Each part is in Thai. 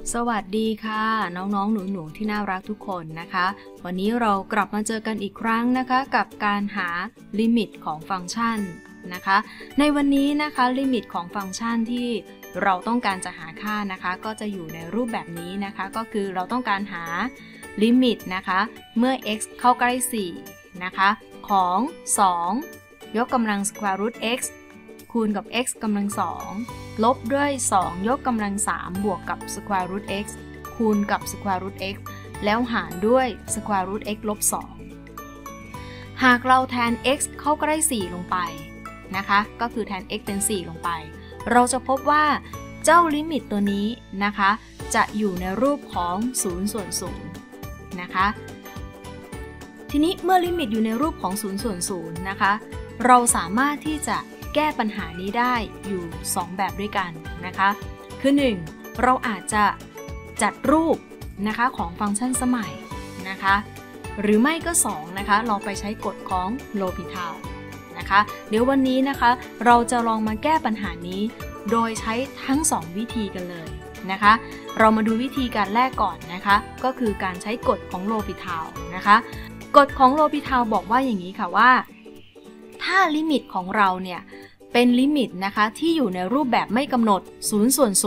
สวัสดีค่ะน้องๆหนูๆที่น่ารักทุกคนนะคะวันนี้เรากลับมาเจอกันอีกครั้งนะคะกับการหาลิมิตของฟังก์ชันนะคะในวันนี้นะคะลิมิตของฟังก์ชันที่เราต้องการจะหาค่านะคะก็จะอยู่ในรูปแบบนี้นะคะก็คือเราต้องการหาลิมิตนะคะเมื่อ x เข้าใกล้4นะคะของ2ยกกำลัง square root xคูณกับ x กำลัง2ลบด้วย2ยกกำลัง3บวกกับ square root x คูณกับ square root x แล้วหารด้วย square root x ลบ2หากเราแทน x เข้าใกล้4ลงไปนะคะก็คือแทน x เป็น4ลงไปเราจะพบว่าเจ้าลิมิตตัวนี้นะคะจะอยู่ในรูปของ0ส่วน0นะคะทีนี้เมื่อลิมิตอยู่ในรูปของ0ส่วน0นะคะเราสามารถที่จะแก้ปัญหานี้ได้อยู่2แบบด้วยกันนะคะคือ1เราอาจจะจัดรูปนะคะของฟังก์ชันสมัยนะคะหรือไม่ก็2นะคะเราไปใช้กฎของโลปิเทานะคะเดี๋ยววันนี้นะคะเราจะลองมาแก้ปัญหานี้โดยใช้ทั้ง2วิธีกันเลยนะคะเรามาดูวิธีการแรกก่อนนะคะก็คือการใช้กฎของโลปิเทานะคะกฎของโลปิเทาบอกว่าอย่างนี้ค่ะว่าถ้าลิมิตของเราเนี่ยเป็นลิมิตนะคะที่อยู่ในรูปแบบไม่กำหนด0ส่วน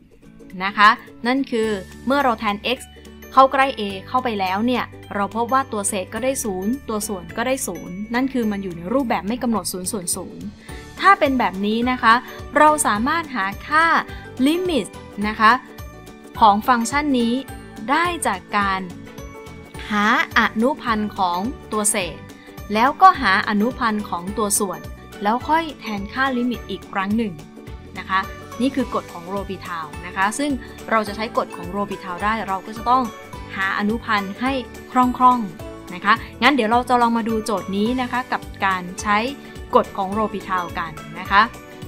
0นะคะนั่นคือเมื่อเราแทน x เข้าใกล้ a เข้าไปแล้วเนี่ยเราพบว่าตัวเศษก็ได้0ตัวส่วนก็ได้0นั่นคือมันอยู่ในรูปแบบไม่กำหนด0ส่วน0ถ้าเป็นแบบนี้นะคะเราสามารถหาค่าลิมิตนะคะของฟังก์ชันนี้ได้จากการหาอนุพันธ์ของตัวเศษแล้วก็หาอนุพันธ์ของตัวส่วนแล้วค่อยแทนค่าลิมิตอีกครั้งหนึ่งนะคะนี่คือกฎของโรปิเทานะคะซึ่งเราจะใช้กฎของโรปิเทาได้เราก็จะต้องหาอนุพันธ์ให้คล่องๆนะคะงั้นเดี๋ยวเราจะลองมาดูโจทย์นี้นะคะกับการใช้กฎของโรปิเทากันนะคะ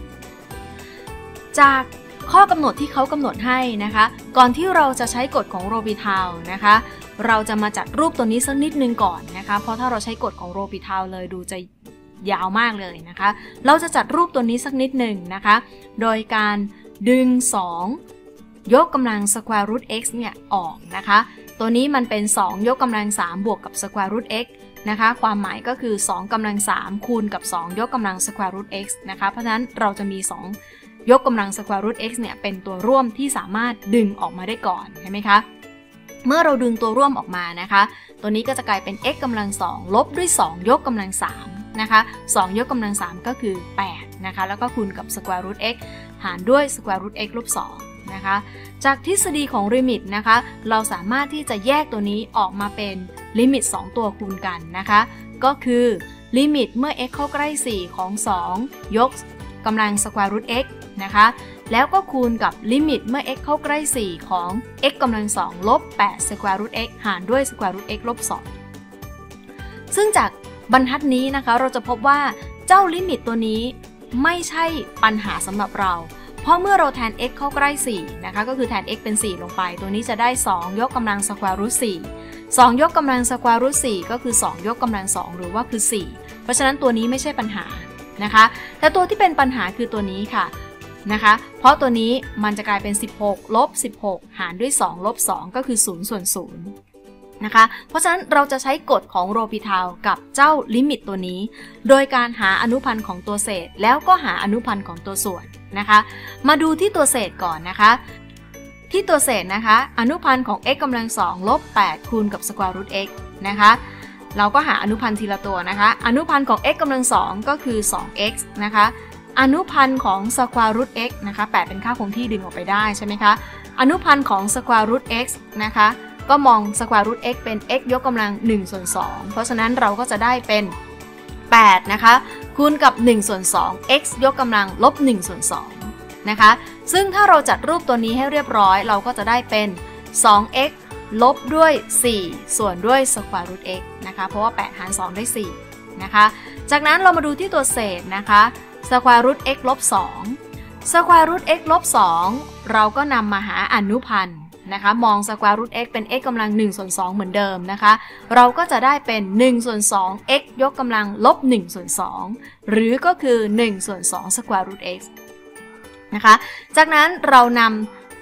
จากข้อกำหนดที่เขากำหนดให้นะคะก่อนที่เราจะใช้กฎของโรปิเทานะคะเราจะมาจัดรูปตัวนี้สักนิดนึงก่อนนะคะเพราะถ้าเราใช้กฎของโรปิเทาเลยดูจะยาวมากเลยนะคะเราจะจัดรูปตัวนี้สักนิดหนึ่งนะคะโดยการดึง2ยกกำลัง square root x เนี่ยออกนะคะตัวนี้มันเป็น2ยกกำลัง3บวกกับ square root x นะคะความหมายก็คือ2กำลัง3คูณกับ2ยกกำลัง square root x นะคะเพราะฉะนั้นเราจะมี2ยกกำลัง square root x เนี่ยเป็นตัวร่วมที่สามารถดึงออกมาได้ก่อนใช่ไหมคะเมื่อเราดึงตัวร่วมออกมานะคะตัวนี้ก็จะกลายเป็น x กำลัง2ลบด้วย2ยกกำลัง3นะคะ2ยกกำลัง3ก็คือ8นะคะแล้วก็คูณกับ square root x หารด้วย square root x ลบ2นะคะจากทฤษฎีของลิมิตนะคะเราสามารถที่จะแยกตัวนี้ออกมาเป็นลิมิต2ตัวคูณกันนะคะก็คือลิมิตเมื่อ x เข้าใกล้4ของ2ยกกำลัง square root x นะคะแล้วก็คูณกับลิมิตเมื่อ x เข้าใกล้4ของ x กำลัง2ลบ8 square root x หารด้วย square root x ลบ2ซึ่งจากบรรทัดนี้นะคะเราจะพบว่าเจ้าลิมิตตัวนี้ไม่ใช่ปัญหาสำหรับเราเพราะเมื่อเราแทน x เข้าใกล้4นะคะก็คือแทน x เป็น4ลงไปตัวนี้จะได้2ยกกำลัง square root 4 2ยกกำลัง square root 4ก็คือ2ยกกำลัง2หรือว่าคือ4เพราะฉะนั้นตัวนี้ไม่ใช่ปัญหานะคะแต่ตัวที่เป็นปัญหาคือตัวนี้ค่ะนะคะเพราะตัวนี้มันจะกลายเป็น16ลบ16หารด้วย2ลบ2ก็คือ0ส่วน0นะคะเพราะฉะนั้นเราจะใช้กฎของโรปิเทากับเจ้าลิมิตตัวนี้โดยการหาอนุพันธ์ของตัวเศษแล้วก็หาอนุพันธ์ของตัวส่วนนะคะมาดูที่ตัวเศษก่อนนะคะที่ตัวเศษนะคะอนุพันธ์ของ x กำลัง2ลบ8คูณกับ square root x นะคะเราก็หาอนุพันธ์ทีละตัวนะคะอนุพันธ์ของ x กำลัง2ก็คือ 2x นะคะอนุพันธ์ของ square root x นะคะ8เป็นค่าคงที่ดึงออกไปได้ใช่ไหมคะอนุพันธ์ของ square root x นะคะก็มอง square root x เป็น x ยกกำลัง1ส่วน2เพราะฉะนั้นเราก็จะได้เป็น8นะคะคูณกับ1ส่วน2 x ยกกำลังลบ1ส่วน2นะคะซึ่งถ้าเราจัดรูปตัวนี้ให้เรียบร้อยเราก็จะได้เป็น 2x ลบด้วย4ส่วนด้วย square root x นะคะเพราะว่า8หาร2ได้4นะคะจากนั้นเรามาดูที่ตัวเศษนะคะ square root x ลบ2 square root x ลบ2เราก็นำมาหาอนุพันธ์นะคะมอง square root x เป็น x กำลัง1ส่วน2เหมือนเดิมนะคะเราก็จะได้เป็น1ส่วน2 x ยกกำลังลบ1ส่วน2หรือก็คือ1ส่วน2 square root x นะคะจากนั้นเรานำ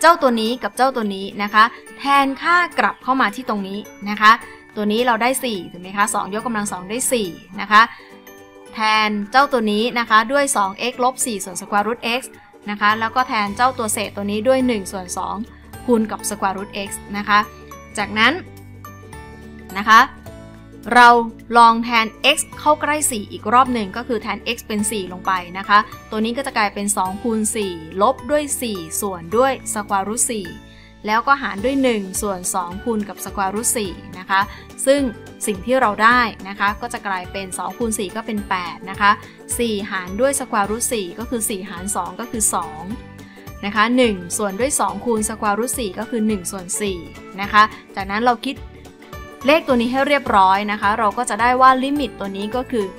เจ้าตัวนี้กับเจ้าตัวนี้นะคะแทนค่ากลับเข้ามาที่ตรงนี้นะคะตัวนี้เราได้4ถูกไหมคะ2ยกกำลัง2ได้4นะคะแทนเจ้าตัวนี้นะคะด้วย 2x ลบ4ส่วน square root x นะคะแล้วก็แทนเจ้าตัวเศษตัวนี้ด้วย1ส่วน2คูณกับ square root x นะคะจากนั้นนะคะเราลองแทน x เข้าใกล้4อีกรอบหนึ่งก็คือแทน x เป็น4ลงไปนะคะตัวนี้ก็จะกลายเป็น2คูณ4ลบด้วย4ส่วนด้วย square root 4แล้วก็หารด้วย1ส่วน2คูณกับ square root 4นะคะซึ่งสิ่งที่เราได้นะคะก็จะกลายเป็น2คูณ4ก็เป็น8นะคะ4หารด้วย square root 4ก็คือ4หาร2ก็คือ2นะคะ1ส่วนด้วย2คูณ square root 4ก็คือ1ส่วน4นะคะจากนั้นเราคิดเลขตัวนี้ให้เรียบร้อยนะคะเราก็จะได้ว่าลิมิตตัวนี้ก็คือ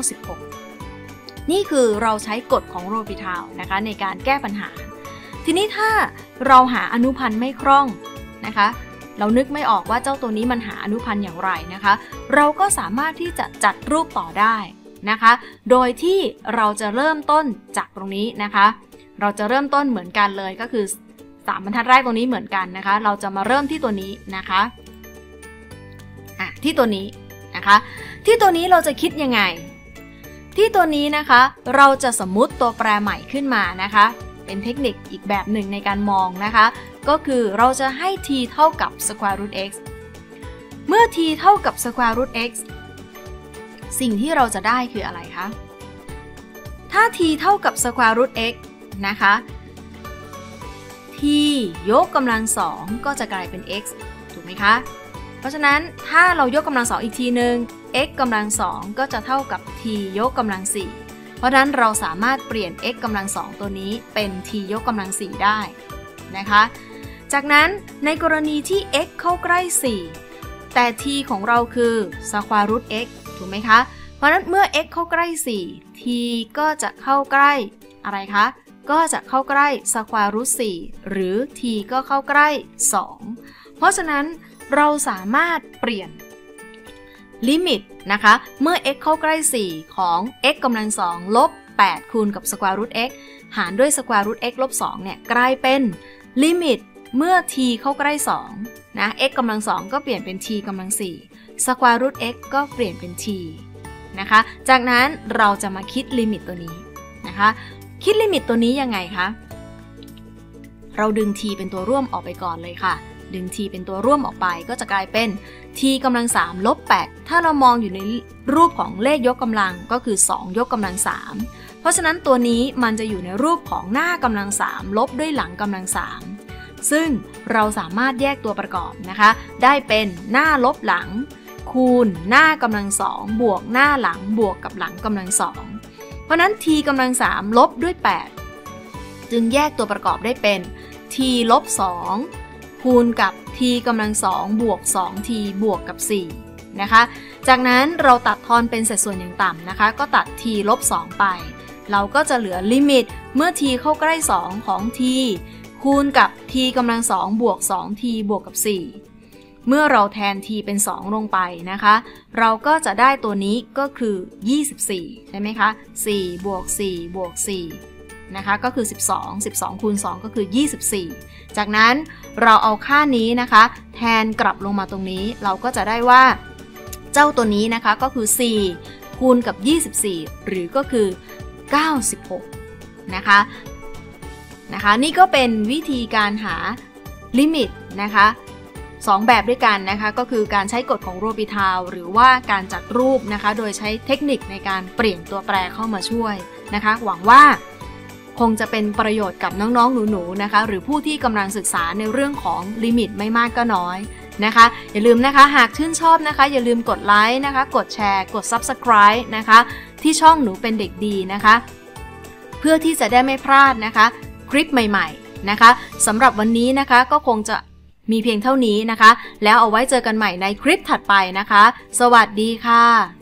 96นี่คือเราใช้กฎของโรบิทาวนะคะในการแก้ปัญหาทีนี้ถ้าเราหาอนุพันธ์ไม่คล่องนะคะเรานึกไม่ออกว่าเจ้าตัวนี้มันหาอนุพันธ์อย่างไรนะคะเราก็สามารถที่จะจัดรูปต่อได้นะคะโดยที่เราจะเริ่มต้นจากตรงนี้นะคะเราจะเริ่มต้นเหมือนกันเลยก็คือ3บรรทัดแรกตรงนี้เหมือนกันนะคะเราจะมาเริ่มที่ตัวนี้นะคะที่ตัวนี้นะคะที่ตัวนี้เราจะคิดยังไงที่ตัวนี้นะคะเราจะสมมุติตัวแปรใหม่ขึ้นมานะคะเป็นเทคนิคอีกแบบหนึ่งในการมองนะคะก็คือเราจะให้ t เท่ากับ square root x เมื่อ t เท่ากับ square root x สิ่งที่เราจะได้คืออะไรคะถ้า t เท่ากับ square root x นะคะ t ยกกำลัง2ก็จะกลายเป็น x ถูกไหมคะเพราะฉะนั้นถ้าเรายกกำลัง2อีกทีนึง x กำลัง2ก็จะเท่ากับ t ยกกำลัง4เพราะฉะนั้นเราสามารถเปลี่ยน x กำลัง2ตัวนี้เป็น t ยกกำลัง4ได้นะคะจากนั้นในกรณีที่ x เข้าใกล้4แต่ t ของเราคือ square root x ถูกไหมคะเพราะฉะนั้นเมื่อ x เข้าใกล้4 t ก็จะเข้าใกล้อะไรคะก็จะเข้าใกล้ square root 4หรือ t ก็เข้าใกล้2เพราะฉะนั้นเราสามารถเปลี่ยนลิมิตนะคะเมื่อ x เข้าใกล้4ของ x กำลัง2ลบ8คูณกับ square root x หารด้วย square root x ลบ2เนี่ยกลายเป็นลิมิตเมื่อ t เข้าใกล้2นะ x กำลัง2ก็เปลี่ยนเป็น t กำลัง4 square root x ก็เปลี่ยนเป็น t นะคะจากนั้นเราจะมาคิดลิมิตตัวนี้นะคะคิดลิมิตตัวนี้ยังไงคะเราดึง t เป็นตัวร่วมออกไปก่อนเลยค่ะดึง t เป็นตัวร่วมออกไปก็จะกลายเป็น t กำลัง3ลบ8ถ้าเรามองอยู่ในรูปของเลขยกกำลังก็คือ2ยกกำลัง3เพราะฉะนั้นตัวนี้มันจะอยู่ในรูปของหน้ากำลัง3ลบด้วยหลังกำลัง3ซึ่งเราสามารถแยกตัวประกอบนะคะได้เป็นหน้าลบหลังคูณหน้ากำลัง2บวกหน้าหลังบวกกับหลังกำลัง2เพราะนั้น t กำลัง3ลบด้วย8จึงแยกตัวประกอบได้เป็น t ลบ2คูณกับ t กำลัง2บวก 2t บวกกับ4นะคะจากนั้นเราตัดทอนเป็นเศษส่วนอย่างต่ำนะคะก็ตัด t ลบ2ไปเราก็จะเหลือลิมิตเมื่อ t เข้าใกล้2ของ t คูณกับ t กำลัง2บวก 2t บวกกับ4เมื่อเราแทน t เป็น2ลงไปนะคะเราก็จะได้ตัวนี้ก็คือ24ใช่ไหมคะ4บวก4บวก4นะคะก็คือ12คูณ2ก็คือ24จากนั้นเราเอาค่านี้นะคะแทนกลับลงมาตรงนี้เราก็จะได้ว่าเจ้าตัวนี้นะคะก็คือ4คูณกับ24หรือก็คือ96นะคะนี่ก็เป็นวิธีการหาลิมิตนะคะ2แบบด้วยกันนะคะก็คือการใช้กฎของโรบิทาวหรือว่าการจัดรูปนะคะโดยใช้เทคนิคในการเปลี่ยนตัวแปรเข้ามาช่วยนะคะหวังว่าคงจะเป็นประโยชน์กับน้องๆหนูๆนะคะหรือผู้ที่กำลังศึกษาในเรื่องของลิมิตไม่มากก็น้อยนะคะอย่าลืมนะคะหากชื่นชอบนะคะอย่าลืมกดไลค์นะคะกดแชร์กด Subscribe นะคะที่ช่องหนูเป็นเด็กดีนะคะเพื่อที่จะได้ไม่พลาดนะคะคลิปใหม่ๆนะคะสำหรับวันนี้นะคะก็คงจะมีเพียงเท่านี้นะคะแล้วเอาไว้เจอกันใหม่ในคลิปถัดไปนะคะสวัสดีค่ะ